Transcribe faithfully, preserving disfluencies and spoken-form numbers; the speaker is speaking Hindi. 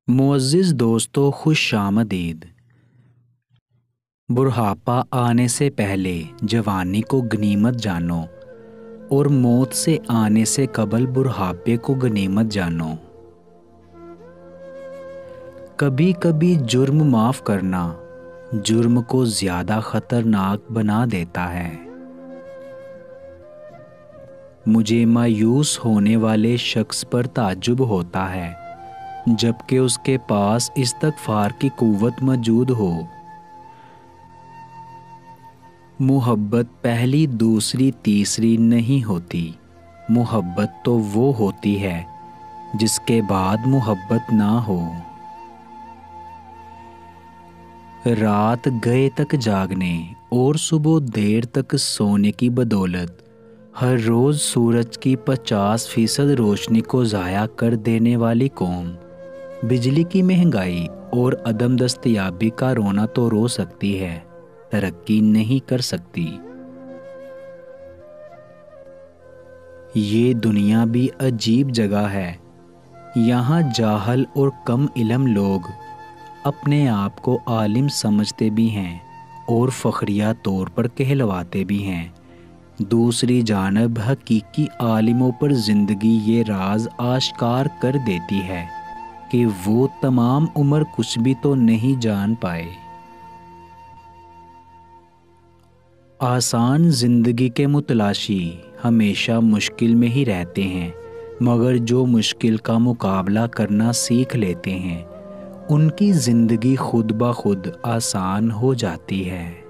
मुअज़्ज़िज़ दोस्तों, खुश आमदीद। बुढ़ापा आने से पहले जवानी को गनीमत जानो और मौत से आने से कबल बुढ़ापे को गनीमत जानो। कभी कभी जुर्म माफ़ करना जुर्म को ज़्यादा ख़तरनाक बना देता है। मुझे मायूस होने वाले शख्स पर ताज्जुब होता है जबकि उसके पास इस्तग़फ़ार की क़ुव्वत मौजूद हो। मुहब्बत पहली, दूसरी, तीसरी नहीं होती। मुहब्बत तो वो होती है जिसके बाद मुहब्बत ना हो। रात गए तक जागने और सुबह देर तक सोने की बदौलत हर रोज़ सूरज की पचास फीसद रोशनी को ज़ाया कर देने वाली कौम बिजली की महंगाई और अदम दस्तयाबी का रोना तो रो सकती है, तरक्की नहीं कर सकती। ये दुनिया भी अजीब जगह है। यहाँ जाहल और कम इल्म लोग अपने आप को आलिम समझते भी हैं और फ़ख्रिया तौर पर कहलवाते भी हैं। दूसरी जानब हकीकी आलिमों पर ज़िंदगी ये राज आश्कार कर देती है कि वो तमाम उम्र कुछ भी तो नहीं जान पाए। आसान ज़िंदगी के मुतलाशी हमेशा मुश्किल में ही रहते हैं, मगर जो मुश्किल का मुकाबला करना सीख लेते हैं उनकी ज़िंदगी खुद ब खुद आसान हो जाती है।